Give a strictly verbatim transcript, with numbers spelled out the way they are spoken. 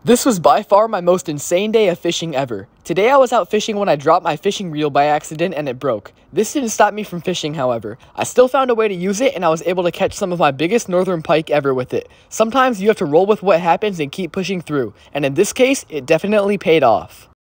This was by far my most insane day of fishing ever. Today I was out fishing when I dropped my fishing reel by accident and it broke. This didn't stop me from fishing, however. I still found a way to use it and I was able to catch some of my biggest northern pike ever with it. Sometimes you have to roll with what happens and keep pushing through, and in this case, it definitely paid off.